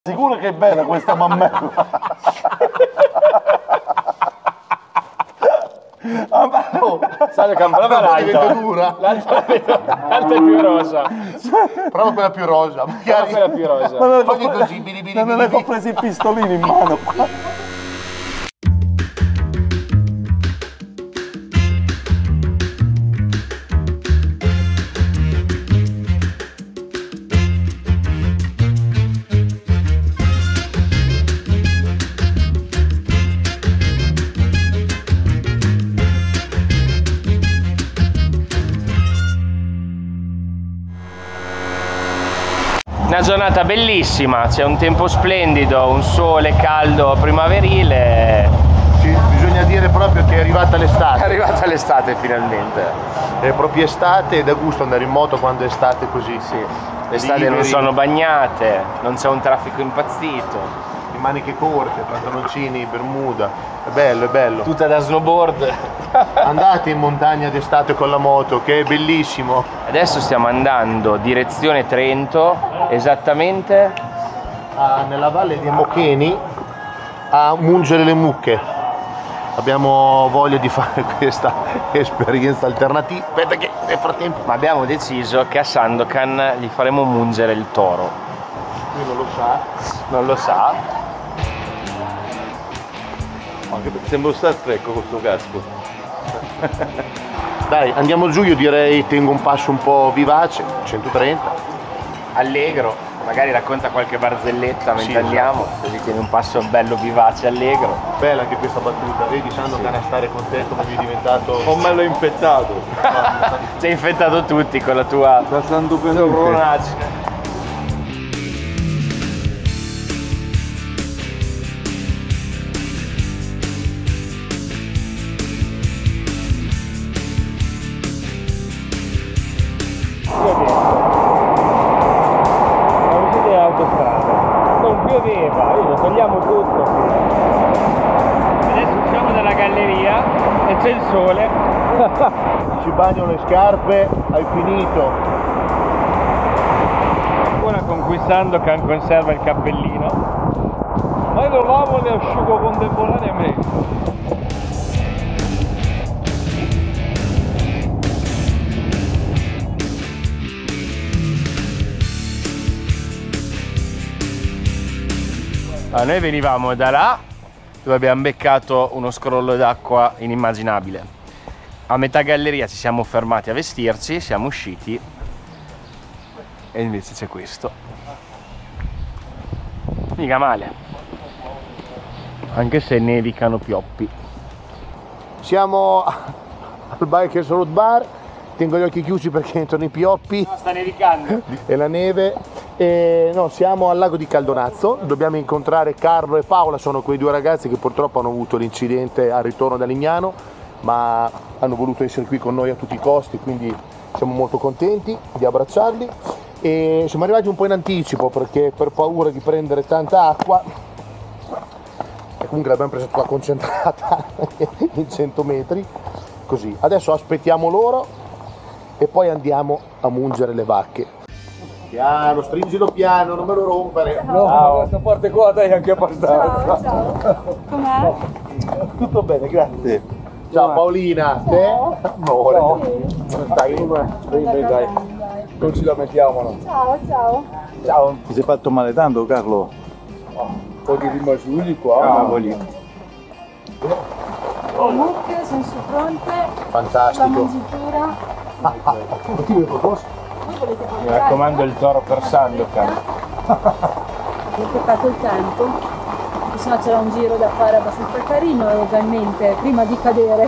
Sicuro che è bella questa mammella. Oh, sai che prova l'altra. L'altra è più rosa. Prova quella più rosa. Prova quella più rosa. Ma non Fagli così, bili bili non bili. ho preso il pistolino in mano. Una giornata bellissima, c'è un tempo splendido, un sole caldo primaverile. Sì, bisogna dire proprio che è arrivata È l'estate. arrivata l'estate finalmente. È proprio estate ed è gusto andare in moto quando è estate così. Sì, le strade non sono bagnate, non c'è un traffico impazzito. In maniche corte, pantaloncini, bermuda. È bello, è bello. Tutta da snowboard. Andate in montagna d'estate con la moto, che è bellissimo. Adesso stiamo andando direzione Trento, esattamente Nella valle di Mocheni a mungere le mucche. Abbiamo voglia di fare questa esperienza alternativa. Aspetta che nel frattempo. ma abbiamo deciso che a Sandokan gli faremo mungere il toro. Lui non lo sa. Non lo sa. Anche perché sembra Star Trek con questo casco. Dai, andiamo giù, io direi tengo un passo un po' vivace, 130. Allegro, magari racconta qualche barzelletta mentre Sì, andiamo, così tieni un passo bello vivace, allegro. Bella anche questa battuta, vedi Sandokan a stare contento come è diventato. O me l'ho infettato. Ci hai infettato tutti con la tua Da Sandokan. pronaggine. Non pioveva, io lo togliamo tutto. Adesso usciamo dalla galleria e c'è il sole. Ci bagnano le scarpe, hai finito. Ancora conquistando che conserva il cappellino. Ma io lo lavo e le asciugo contemporaneamente. Noi venivamo da là dove abbiamo beccato uno scrollo d'acqua inimmaginabile. A metà galleria ci siamo fermati a vestirci, siamo usciti e invece c'è questo. Mica male, anche se nevicano pioppi. Siamo al Bikers Road Bar, tengo gli occhi chiusi perché entrano i pioppi No, sta nevicando. e la neve. No, siamo al lago di Caldonazzo, dobbiamo incontrare Carlo e Paola, sono quei due ragazzi che purtroppo hanno avuto l'incidente al ritorno da Lignano, ma hanno voluto essere qui con noi a tutti i costi, quindi siamo molto contenti di abbracciarli. E siamo arrivati un po' in anticipo perché per paura di prendere tanta acqua, e comunque l'abbiamo presa tutta concentrata in 100 metri, così. Adesso aspettiamo loro e poi andiamo a mungere le vacche. Piano, stringilo piano, non me lo rompere. No, questa parte qua dai anche abbastanza. Ciao. Com'è? Tutto bene, grazie. Ciao Paolina, te? Amore. No. Dai. Dai. Non ci lamentiamo, no. Ciao, ciao. Ciao. Ti sei fatto male tanto, Carlo? Un po' di rimasugli qua. Cavoli. Le mucche sono su fronte, la Fantastico. mangiatura. Chi mi proposto? Voi volete Mi portare? raccomando il toro per Sandokan. Ho portato il tempo, perché sennò c'era un giro da fare abbastanza carino e ovviamente prima di cadere.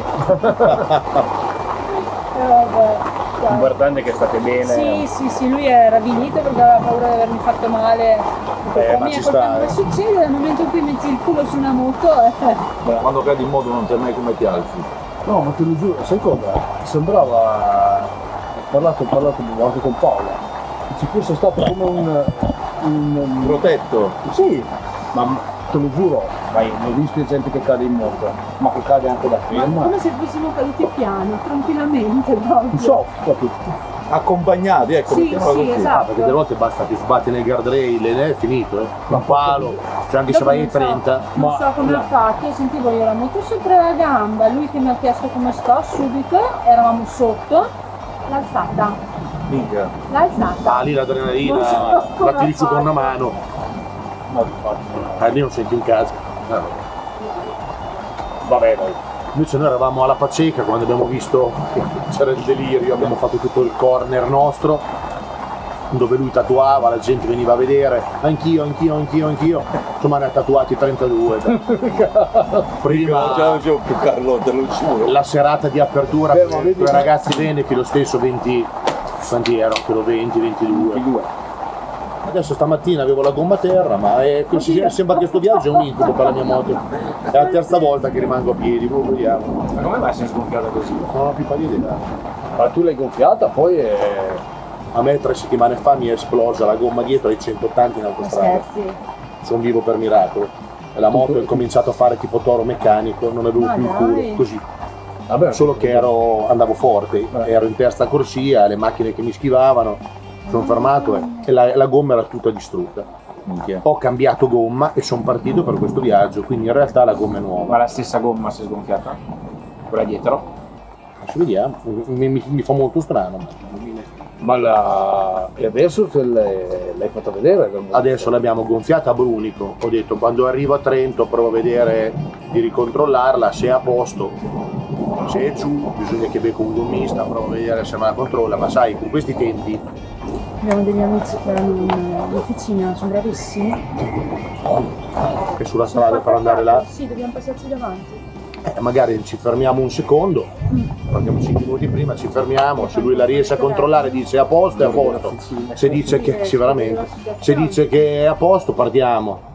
Vabbè, dai. L'importante è che state bene. Sì, lui era vinito perché aveva paura di avermi fatto male. ma ci sta, Come succede nel momento in cui metti il culo su una moto? Quando cadi in moto non sai mai come ti alzi. No, ma te lo giuro, sai cosa? Sembrava. Ho parlato anche con Paola. Che ci fosse stato come un. Protetto. Sì, ma te lo giuro, ho visto gente che cade in moto, ma che cade anche da ferma. Come se fossimo caduti piano, tranquillamente proprio. Un soft proprio. accompagnati, ecco, Sì, mettiamola sì, così. esatto. Perché delle volte basta che sbatti nel guardrail ed è finito, un palo, cioè anche se Dopo vai ai non so- 30. Non so come ha fatto, io sentivo io la moto sopra la gamba, lui che mi ha chiesto come sto, subito, eravamo sotto, l'alzata, Minchia. l'alzata. Ah, lì l'adrenalina, Non so come la tiri su ha con una fatto. mano, Ma infatti. lì non senti un cazzo. Vabbè, dai. Invece noi eravamo alla Paceca quando abbiamo visto che c'era il delirio, abbiamo fatto tutto il corner nostro dove lui tatuava, la gente veniva a vedere, anch'io, insomma ne ha tatuati 32. Prima Non c'avevo più Carlo, te lo giuro. la serata di apertura Beh, ma per vedi- i ragazzi veneti lo stesso 20, quanti erano? Quello 20, 22. Adesso stamattina avevo la gomma a terra, ma sembra che sto viaggio è un incubo per la mia moto. È la terza volta che rimango a piedi, vediamo. Ma come mai si è sgonfiata così? Non ho più pari idea. Ma tu l'hai gonfiata, poi è... A me 3 settimane fa mi è esplosa la gomma dietro ai 180 in autostrada. Scherzi. Sono vivo per miracolo. E la moto ho cominciato a fare tipo toro meccanico, non avevo Ma più il dai. culo, così. Vabbè, Solo che andavo forte, ero in terza corsia, le macchine che mi schivavano, sono fermato e la gomma era tutta distrutta. minchia. Ho cambiato gomma e sono partito per questo viaggio, quindi in realtà la gomma è nuova. Ma la stessa gomma si è sgonfiata? Quella dietro? Adesso vediamo, mi fa molto strano. E adesso te l'hai fatta vedere? Adesso l'abbiamo gonfiata a Brunico, ho detto quando arrivo a Trento provo a vedere di ricontrollarla, se è a posto, se è giù bisogna che becco un gommista, provo a vedere se me la controlla, ma sai con questi tempi Abbiamo degli amici che hanno un'officina, sono bravissimi. che sulla strada per andare là, Sì, dobbiamo passarci davanti. magari ci fermiamo un secondo, partiamo 5 minuti prima, ci fermiamo, se lui la riesce a controllare dice è a posto, è a posto, se dice che, sì, veramente, se dice che è a posto partiamo.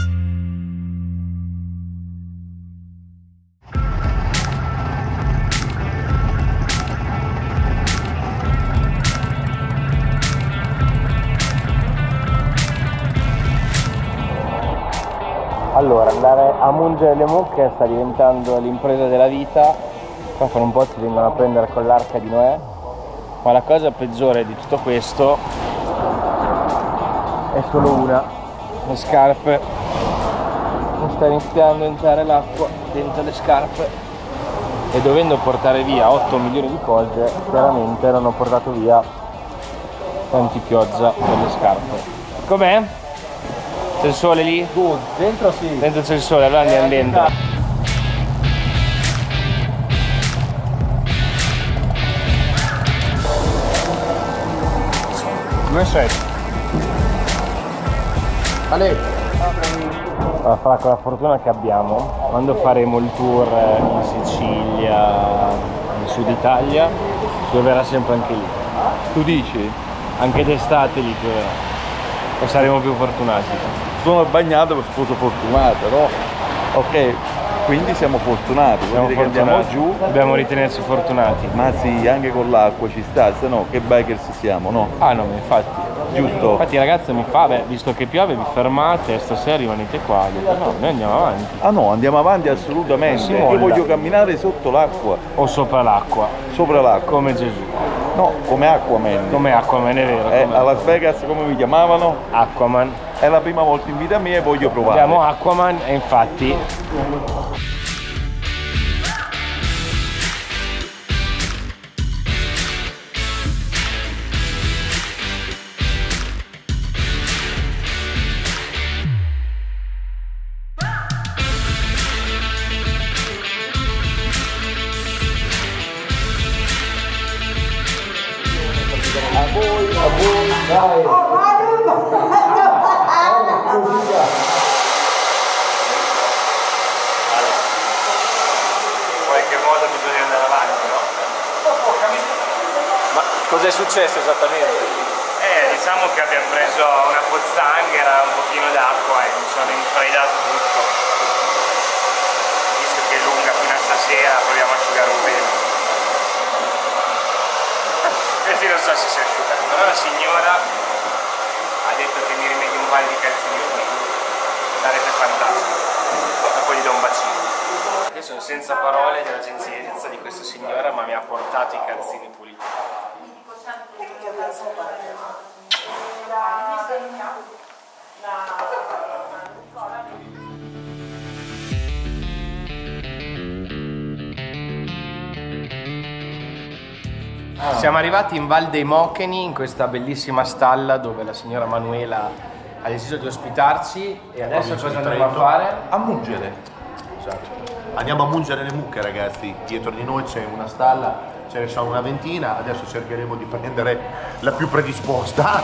Allora, andare a mungere le mucche sta diventando l'impresa della vita. Qua fra un po' ci vengono a prendere con l'arca di Noè. Ma la cosa peggiore di tutto questo è solo una: le scarpe. Mi sta iniziando a entrare l'acqua dentro le scarpe e dovendo portare via 8 milioni di cose, chiaramente non ho portato via tanti pioggia per le scarpe. Com'è? C'è il sole lì? Good, dentro sì. Dentro c'è il sole, allora andiamo dentro. Come sei? Allora, farà con la fortuna che abbiamo, quando faremo il tour in Sicilia, in Sud Italia, pioverà sempre anche lì. Tu dici? Anche d'estate lì pioverà. E saremo più fortunati. Sono bagnato per sposo fortunato, no? Ok, quindi siamo fortunati, vuol Siamo dire che andiamo fortunati. giù. Dobbiamo ritenerci fortunati. Ma sì, anche con l'acqua ci sta, se no che bikers siamo, no? Ah no, infatti. Giusto? Infatti ragazzi mi fa, beh, visto che piove vi fermate, stasera rimanete qua. Ho detto, no, noi andiamo avanti. Ah no, andiamo avanti assolutamente. Si Io molla. voglio camminare sotto l'acqua, O sopra l'acqua, sopra l'acqua. come Gesù. No, come Aquaman. Come Aquaman, è vero. Come A Las Vegas come mi chiamavano? Aquaman. È la prima volta in vita mia e voglio provare. Abbiamo Aquaman e infatti in qualche modo bisogna andare avanti, no? Ma cos'è successo esattamente? Diciamo che abbiamo preso una pozzanghera, un pochino d'acqua e mi sono infraidato tutto. Visto che è lunga fino a stasera, proviamo a asciugare un pelo. Questi non so se si è asciugato, però la signora ha detto che mi rimedi un paio di calzini puliti. Sarebbe fantastico. E poi gli do un bacino. Io sono senza parole della gentilezza di questa signora, ma mi ha portato i calzini puliti. Siamo arrivati in Val dei Mocheni, in questa bellissima stalla dove la signora Manuela ha deciso di ospitarci e adesso cosa andiamo a fare? A mungere. Esatto. Andiamo a mungere le mucche, ragazzi. Dietro di noi c'è una stalla, ce ne sono una ventina, adesso cercheremo di prendere la più predisposta.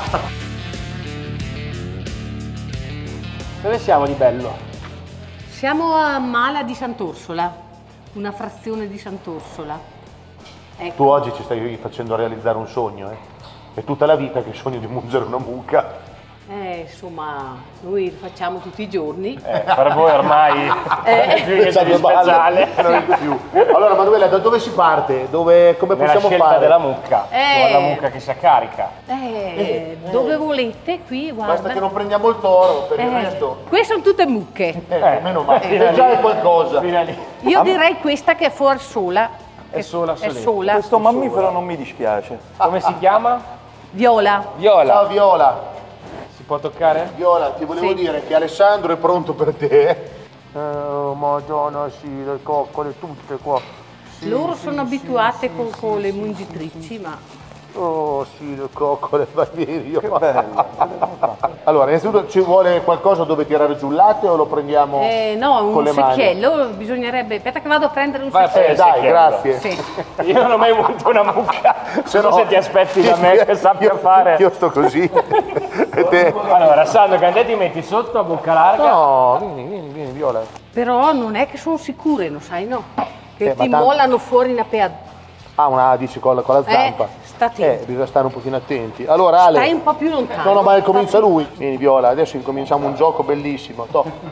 Dove siamo di bello? Siamo a Mala di Sant'Orsola, una frazione di Sant'Orsola. Ecco. Tu oggi ci stai facendo realizzare un sogno, eh? È tutta la vita che sogno di mungere una mucca. Insomma, noi lo facciamo tutti i giorni. Per voi ormai è più che speciale. Non è più. Allora Manuela, da dove si parte? Come possiamo scelta fare? della mucca, la mucca che si accarica. Dove volete, qui, guarda. Basta che non prendiamo il toro, per il resto. Queste sono tutte mucche. Meno male. Già è qualcosa. Io direi questa che è fuori sola. È sola. Questo mammifero non mi dispiace. Come si chiama? Viola. Viola. Ciao Viola. Si può toccare? Viola, ti volevo dire che Alessandro è pronto per te. Madonna, sì, le coccole tutte qua. Sì, Loro sì, sono abituate con le mungitrici, ma... Oh sì, le coccole, vai via. Che bello. Allora, innanzitutto ci vuole qualcosa dove tirare giù il latte o lo prendiamo no, con un le mani? secchiello, bisognerebbe... Aspetta che vado a prendere un Vai, secchiello. Dai, secchiello. grazie. Sì. Io non ho mai avuto una mucca. Se Non no- so se ti aspetti da me che sappia fare. Io sto così. E te? Allora, Sandro, che ti metti sotto a bocca larga. No, vieni, Viola. Però non è che sono sicure, lo sai, no? Che Ma ti tanto- mollano fuori una pea. Ah, una dici con la zampa. sta attento. Bisogna stare un pochino attenti. Allora Ale. Stai un po' più lontano. No, ma comincia lui. Vieni Viola, adesso incominciamo un gioco bellissimo.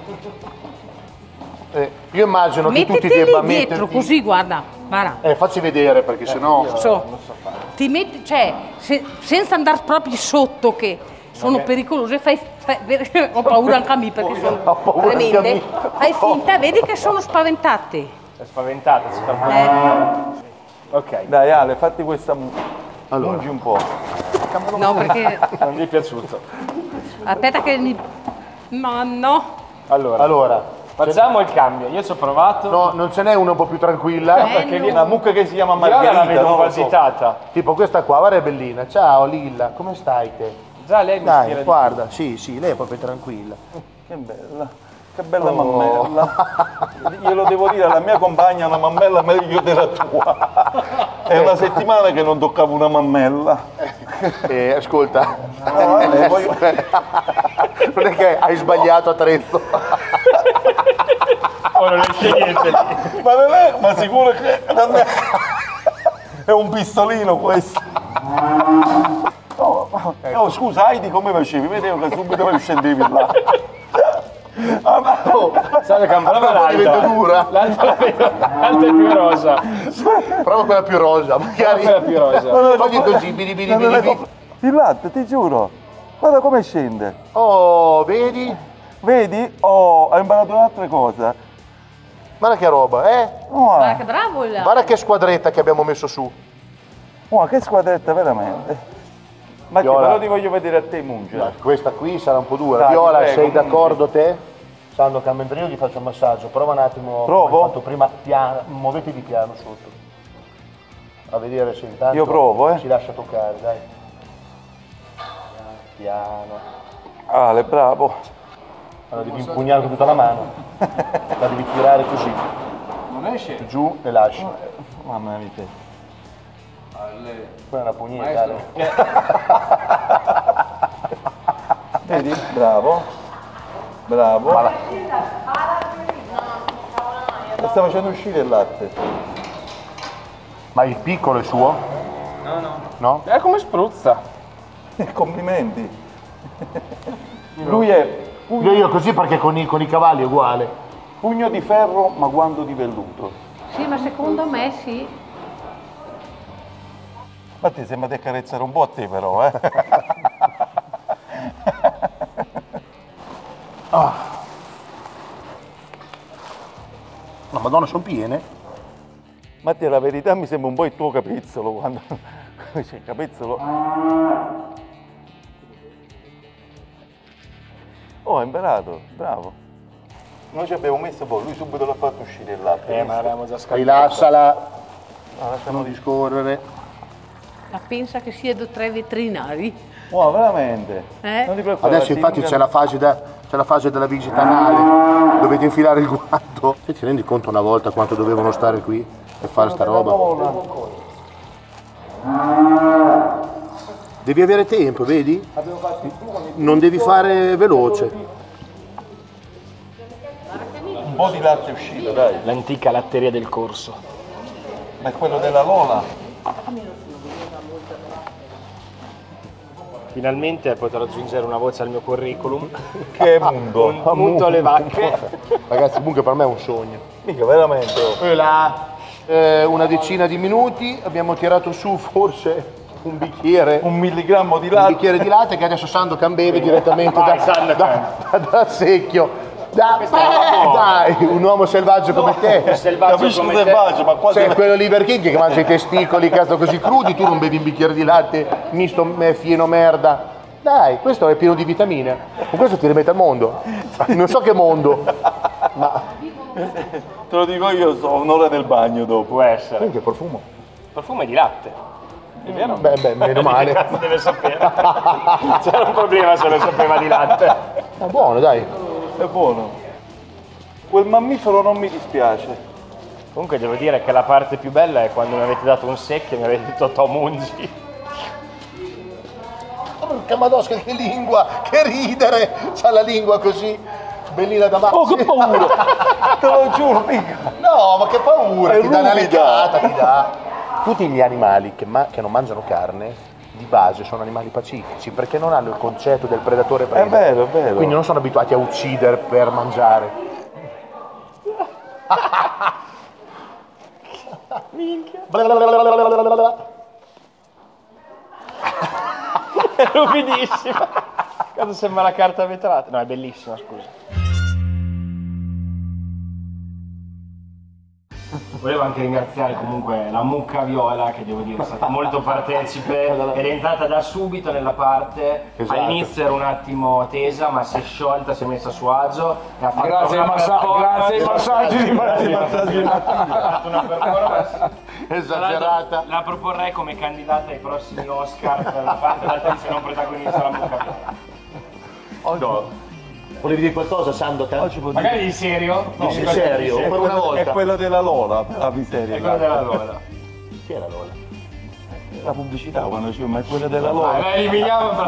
Io immagino che tu ti Mettiti debba lì dietro, metterti... così, guarda. Facci vedere perché sennò... Ti metti, cioè, senza andare proprio sotto, che sono pericolose, ho paura anche a me perché sono Ho paura anche a tremende. me. Fai finta, vedi che sono spaventate. È spaventata, si sta Ok. Dai Ale, fatti questa Allora. mungi un po'. No, perché... Non gli è piaciuto. Aspetta che mi... Ma no. Allora, facciamo il cambio. Io ci ho provato. No, non ce n'è una un po' più tranquilla? perché no. lì Una mucca che si chiama io Margherita, la vedo un non po' lo so. agitata. Tipo questa qua, guarda è bellina. Ciao Lilla, come stai te? Già lei mi ispira Dai, di guarda, sì, lei è proprio tranquilla. Che bella. Che bella mammella. Glielo devo dire, la mia compagna ha una mammella meglio della tua. È una settimana che non toccavo una mammella. Ascolta, No, Ale, voglio- non è che hai sbagliato attrezzo. Oh, non esce niente lì. Ma non è, ma sicuro che è un pistolino questo. Oh, scusa, Heidi, come facevi? Vedevo che subito scendevi là. Sai che prova diventa l'altra. dura. L'altra è più rosa. Prova quella più rosa, magari. Quella più rosa. Fagli così, bidi bidi bidi bidi. Il latte, ti giuro. Guarda come scende. Oh, vedi? Vedi? Oh, hai imparato un'altra cosa. Guarda che roba, eh? Oh, Guarda che bravo il... Guarda che squadretta che abbiamo messo su. oh, che squadretta, veramente. Ma che Viola. però ti voglio vedere a te mungere. Questa qui sarà un po' dura. Dai, Viola, ti prego, sei d'accordo te? Sandro, che mentre io gli faccio un massaggio, prova un attimo. Provo? come hai fatto prima, piano, muovetevi piano sotto. A vedere se intanto Io provo, si lascia toccare, dai. Piano. Ale, bravo. Allora devi impugnare con tutta la mano. La devi tirare così. Non esce. Giù e lasci. Mamma mia. Poi è una pugnetta. Ale. Vedi? Bravo. Bravo. E sta facendo uscire il latte. Ma il piccolo è suo? No? È come spruzza. Complimenti. Lui è Io così perché con i cavalli è uguale. pugno di ferro ma guanto di velluto. Sì, ma secondo me sì. Ma ti sembra di accarezzare un po' a te però, eh? No, madonna, sono piene. Matti, la verità mi sembra un po' il tuo capezzolo quando... Cioè, capezzolo. Oh, ha imparato, bravo. Noi ci abbiamo messo poi, lui subito l'ha fatto uscire il latte. Ma l'avevamo già scaricato. Rilassala, No, lasciamo non discorrere. Ma pensa che siano 3 veterinari? Oh, veramente? Non ti preoccupare. Adesso infatti c'è la fase della visita anale, dovete infilare il guanto. Te ti rendi conto una volta quanto dovevano stare qui per fare sta roba? Devi avere tempo, vedi? Non devi fare veloce. Un po' di latte è uscito, dai. L'antica latteria del corso. Ma è quello della Lola. Finalmente potrò aggiungere una voce al mio curriculum. Che mondo. Un punto alle vacche. Ragazzi, comunque per me è un sogno. Mica, veramente. E là, una decina di minuti, abbiamo tirato su forse un bicchiere. Un milligrammo di Un latte. bicchiere di latte che adesso Sandokan beve direttamente Vai, Sandokan. da secchio. Dai, un uomo selvaggio come te. Selvaggio Capisci come che te. selvaggio, ma quasi. Sei quello Liver King che mangia i testicoli, cazzo, così crudi, tu non bevi un bicchiere di latte misto fieno merda. Dai, questo è pieno di vitamine. Con questo ti rimette al mondo. Non so che mondo. Ma Te lo dico io, so un'ora nel bagno dopo. Può essere. che profumo. Il profumo è di latte. È vero? Beh, meno male. Cazzo deve sapere. C'era un problema se lo sapeva di latte. È buono, dai. È buono. Quel mammifero non mi dispiace. Comunque devo dire che la parte più bella è quando mi avete dato un secchio e mi avete detto Tomungi. Porca madosca, che lingua, che ridere. C'ha la lingua così, bellina da mazzi. Oh, che paura! Te lo giuro, mica. No, ma che paura, È ti dà una ruvida. leccata, ti dà. Tutti gli animali che non mangiano carne, di base sono animali pacifici, perché non hanno il concetto del predatore preda. È vero, è vero. Quindi non sono abituati a uccidere per mangiare. Minchia. Blablabla. È rupidissima. Cazzo, sembra la carta vetrata. No, è bellissima, scusa. Volevo anche ringraziare comunque la mucca Viola, che devo dire è stata molto partecipe, è rientrata da subito nella parte. Esatto. All'inizio era un attimo tesa, ma si è sciolta, si è messa a suo agio e ha fatto Grazie ai massaggi di Mattia. Ha fatto una performance Esagerata. La proporrei come candidata ai prossimi Oscar per la parte dell'attrice non protagonista la mucca Viola. No. Volevi dire qualcosa, Sandokan? Magari di serio? No, in serio, per una volta. È quella della Lola, per la miseria. È quella della Lola. Chi era Lola? La pubblicità quando dicevo, ma è quella della Lola. La eliminiamo per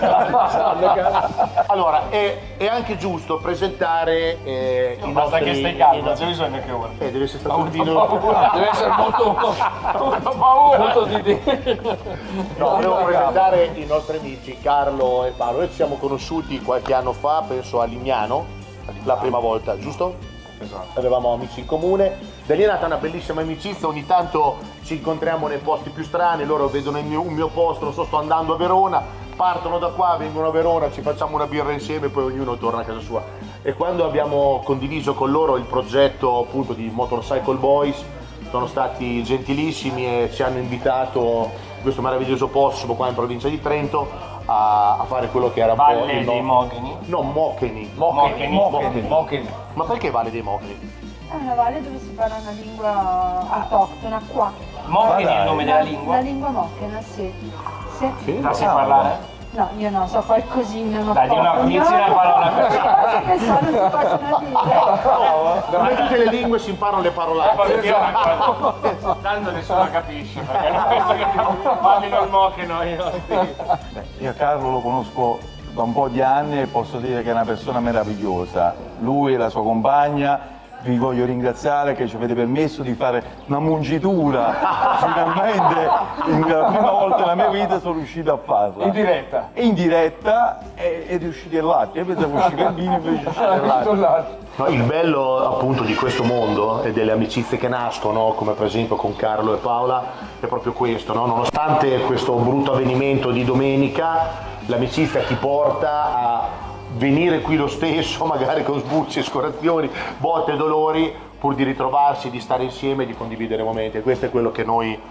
Allora, è anche giusto presentare i Basta nostri... che stai calmo, non c'è bisogno che ora. Deve essere stato un vino... Deve essere molto paura. Molto di No, devo presentare i nostri amici Carlo e Paolo. Noi ci siamo conosciuti qualche anno fa, penso a Lignano, la prima volta, giusto? Esatto. Avevamo amici in comune. Da lì è nata una bellissima amicizia, ogni tanto ci incontriamo nei posti più strani, loro vedono un mio posto, non so, sto andando a Verona, partono da qua, vengono a Verona, ci facciamo una birra insieme e poi ognuno torna a casa sua. E quando abbiamo condiviso con loro il progetto appunto di Motorcycle Boys, sono stati gentilissimi e ci hanno invitato in questo meraviglioso posto qua in provincia di Trento a fare quello che era un po' Valle il dei Mogheni. No, Mocheni. Mocheni. Ma perché Valle dei Mocheni? È una valle dove si parla una lingua autoctona qua. Mogheni è il nome della La lingua? lingua mochena, sì. Sì. La sai parlare? No, io no, so qualcosina, non Dai, di una iniziale parola. cose che sono si possono dire. Come tutte le lingue si imparano le parolacce. Tanto nessuno capisce, perché non penso che parlino il mocheno i nostri. Io Carlo lo conosco da un po' di anni e posso dire che è una persona meravigliosa. Lui e la sua compagna, vi voglio ringraziare che ci avete permesso di fare una mungitura. Finalmente, la prima volta nella mia vita sono riuscito a farla. In diretta. In diretta ed è uscito il latte. Io pensavo usciva il vino, invece è uscito il latte. No, il bello appunto di questo mondo e delle amicizie che nascono, come per esempio con Carlo e Paola, è proprio questo, no? Nonostante questo brutto avvenimento di domenica, l'amicizia ti porta a venire qui lo stesso, magari con sbucci, scorazioni, botte e dolori, pur di ritrovarsi, di stare insieme e di condividere momenti. E questo è quello che noi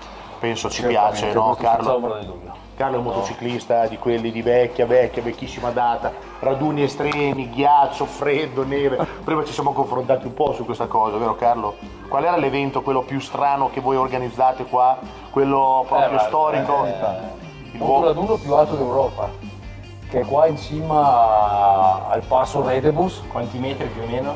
penso ci piace, no Carlo? Senza ombra di dubbio. Carlo è un motociclista di quelli di vecchissima data, raduni estremi, ghiaccio, freddo, neve. Prima ci siamo confrontati un po' su questa cosa, vero Carlo? Qual era l'evento, quello più strano che voi organizzate qua? Quello proprio storico? Il raduno più alto d'Europa, che è qua in cima al passo Redebus. Quanti metri più o meno?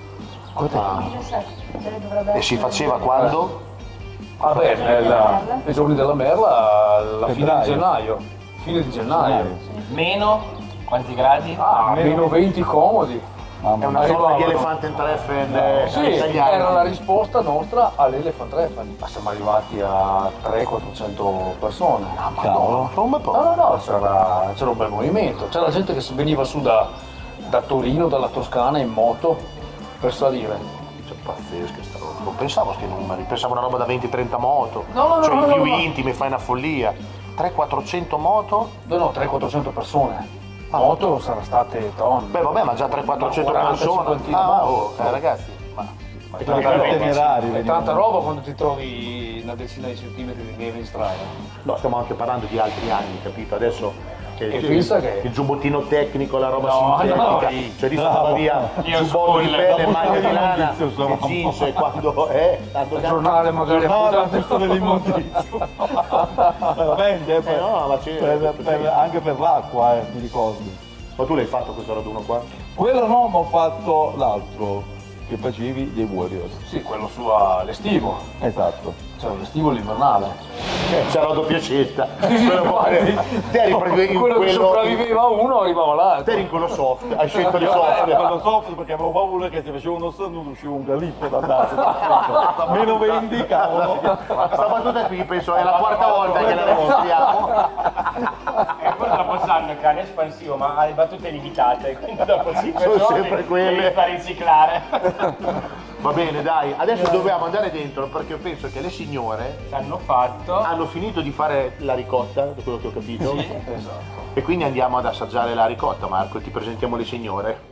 E si faceva quando? Vabbè, nei giorni della merla, alla fine di gennaio. Fine di gennaio. Meno? Quanti gradi? Meno 20 comodi. È una sorta di Elephant Treffen Sì, italiano. era la risposta nostra all'Elephant Treffen. Ma siamo arrivati a 300-400 persone. Cavolo, fa un bel po'. No, c'era un bel movimento. C'era gente che veniva su da Torino, dalla Toscana in moto per salire. Cioè, pazzesca sta roba. Non pensavo a sti numeri, pensavo a una roba da 20-30 moto. No, cioè i più no. intimi, fai una follia. 300-400 moto? No, 300-400 persone. Moto saranno state tonne. Beh vabbè, ma già 300-400 persone. 50 ragazzi, ma È temerario. tanta roba quando ti trovi una decina di centimetri di neve in strada. no, stiamo anche parlando di altri anni, capito? Adesso pensa che- il giubbottino tecnico, la roba No, sintetica, no. cioè lì stava via giubbotto di pelle, maglia di lana, il jeans e quando Il giornale magari appoggiato dell'immondizio. Veramente, no, ma anche per l'acqua, mi ricordo. Ma tu l'hai fatto questo raduno qua? Quello no, ma ho fatto l'altro, che facevi dei Warriors. Sì, quello l'estivo. Esatto. Cioè l'estivo e l'invernale. C'era la doppia cesta. Te eri proprio in Quello che sopravviveva uno arrivava l'altro. Te eri in quello soft, hai scelto il Quello soft. soft perché avevo paura che se facevo uno starnuto usciva un galippo da naso. Meno 20, cavolo. Sta battuta qui penso è la quarta volta che la registriamo. E poi dopo sanno che è espansivo, ma ha le battute limitate, quindi dopo 5 Sono giorni sempre quelle. devi far riciclare. Va bene, dai, adesso dobbiamo andare dentro perché penso che le signore Hanno fatto. hanno finito di fare la ricotta, da quello che ho capito. Esatto. E quindi andiamo ad assaggiare la ricotta, Marco, ti presentiamo le signore.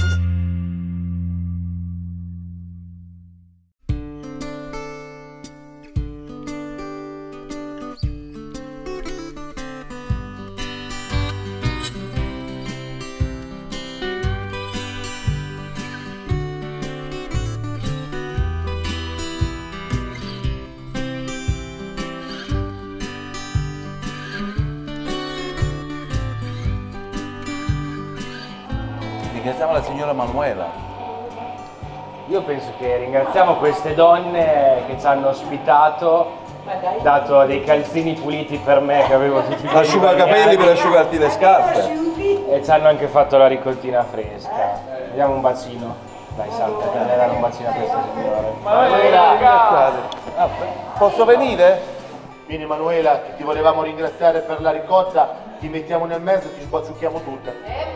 Ringraziamo la signora Manuela. Io penso che ringraziamo queste donne che ci hanno ospitato, dato dei calzini puliti per me che avevo tutti i Asciugacapelli per asciugarti le scarpe. e ci hanno anche fatto la ricottina fresca. Diamo un bacino. Dai, salta, dai, dare un bacino a questa signora. Posso venire? Vieni Emanuela, ti volevamo ringraziare per la ricotta, ti mettiamo nel mezzo e ti squacciucchiamo tutta.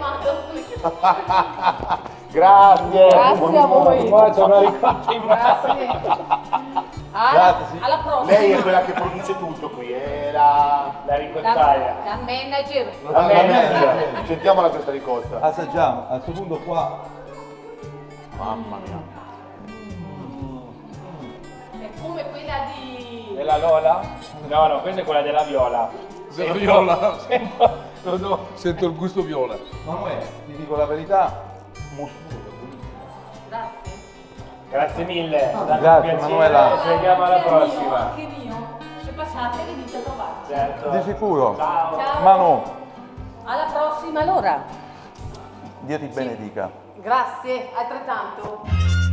Grazie. Grazie a voi. Faccio una ricotta in mano. Grazie, sì. Alla prossima. Lei è quella che produce tutto qui, è la ricottaia. La manager. manager. Sentiamola questa ricotta. Assaggiamo, al secondo qua. Mamma mia. È come quella di... Della Lola? No, no, questa è quella della Viola. Della viola. Sento il gusto viola. Manuela, ti dico la verità, Grazie. Grazie mille. È stato un Grazie, piacere. Manuela. Ci vediamo alla prossima. Anche mio. Se passate venite a trovarci. Certo. di sicuro. Ciao. Ciao. Manu, Alla prossima allora. Dio ti benedica. Grazie, altrettanto.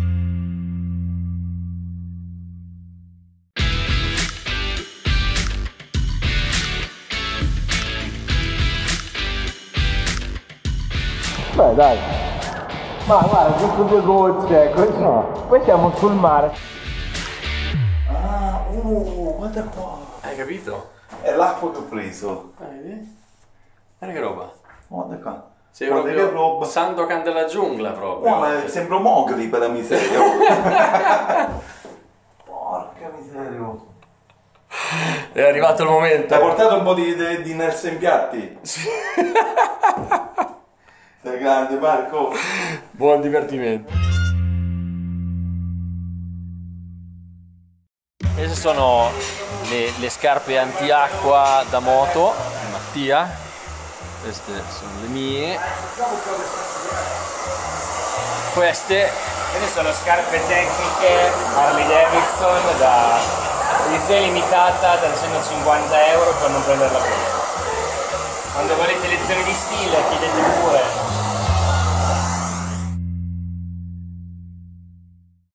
Beh dai. Ma guarda, giusto 2 gocce, poi siamo sul mare. Ah, guarda qua. Hai capito? È l'acqua che ho preso. Guarda che roba. Guarda qua. Sei Guarda proprio che roba. Sandokan della giungla proprio. Oh, ma sembro Mowgli per la miseria. Porca miseria. È arrivato il momento. Hai portato un po' di Nelson Piatti? Sì. Sei grande Marco. Buon divertimento. Queste sono le scarpe antiacqua da moto di Mattia, queste sono le mie, queste sono scarpe tecniche Harley Davidson da edizione limitata da 150 euro per non prenderla qui. Quando volete lezioni di stile chiedete pure.